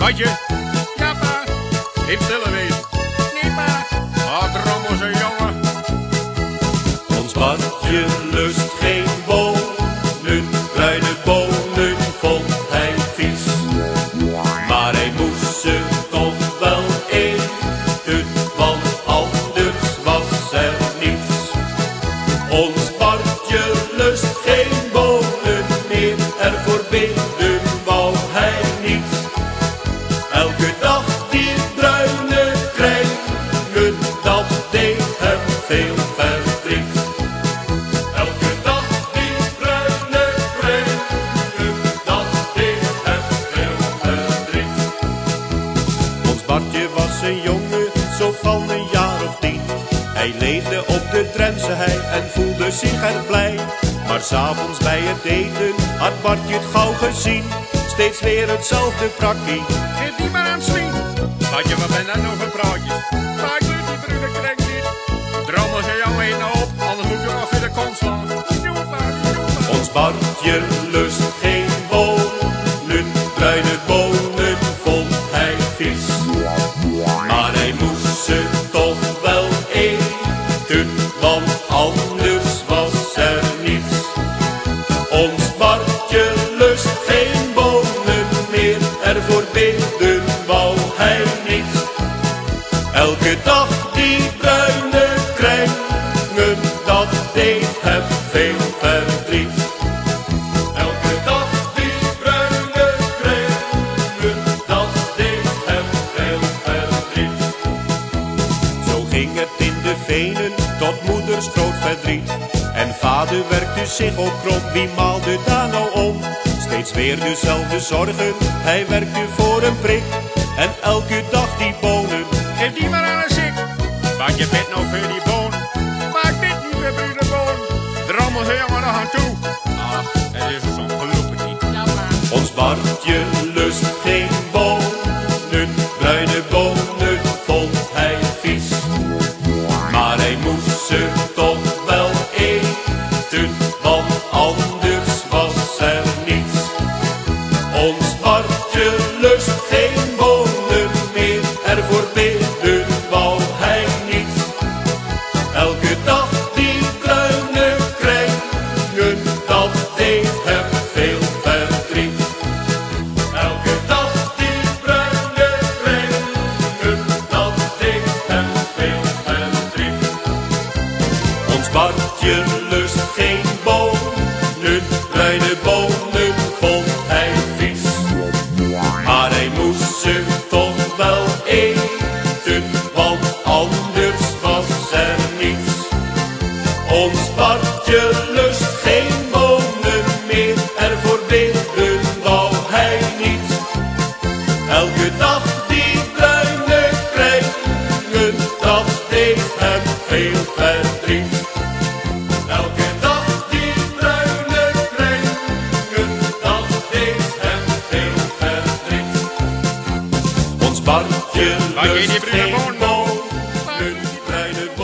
Watje? Ja, pa. Even stille wezen. Nee, pa. Ah, drommel zo'n jongen. Ons Bartje lust geen bonen, bruine bonen vond hij vies. Maar hij moest ze toch wel eten, want anders was er niets. Ons Bartje lust geen bonen meer, ervoor bidden wou hij niet. Elke dag die bruine krijgen, dat deed hem veel verdriet. Elke dag die bruine krijgen, dat deed hem veel verdriet. Ons Bartje was een jongen, zo van een jaar of 10. Hij leefde op de Drentse hei en voelde zich er blij. Maar 's avonds bij het eten had Bartje het gauw gezien. Steeds weer hetzelfde prakkie. Geef die maar aan Slien. Watje, wat ben dat nou voor praatjes? Watje, die bruine krijgt niet. Drommel zo'n jongen in op, anders moet je nog weer de kont slaan. Jongen, vader. Ons Bartje lust geen bonen, bruine bonen vond hij vies. Maar hij moest ze toch wel eten, want anders was er niets. Ons Bartje lust geen bonen meer, ervoor bidden wou hij niet. Elke dag die bruine krijgen, dat deed hem veel verdriet. Elke dag die bruine krijgen, dat deed hem veel verdriet. Zo ging het in de venen tot moeders groot verdriet. En vader werkte zich ook krom, wie maalde daar nou om? Steeds weer dezelfde zorgen, hij werkte voor een prik. En elke dag die bonen. Geef die maar aan een sik. Watje, bid nou voor die boon. Maar ik bid niet voor bruine boon. Drommel zo'n jongen nog aan toe. Ach, het is zo'n gelopen niet. Ja, pa. Ons Bartje lust geen bonen, bruine bonen vond hij vies. Maar hij moest ze toch wel eten, want anders was er niets. Ons Bartje lust geen bonen meer, ervoor bidden wou hij niet. Elke dag die bruine krijgen, dat deed hem veel verdriet. Elke dag die bruine krijgen, dat deed hem veel verdriet. Ons Bartje lust geen bonen, bruine bonen vond hij vies. Maar hij moest ze toch wel eten, want anders was er niets. Ons Bartje lust geen bonen meer, ervoor bidden wou hij niet. Elke dag die bruine krijgen, dat deed hem veel verdriet. Elke dag die bruine krijgen, dat deed hem veel verdriet. Ons Bartje Watje, die lust bruine geen bonen. bonen, bruine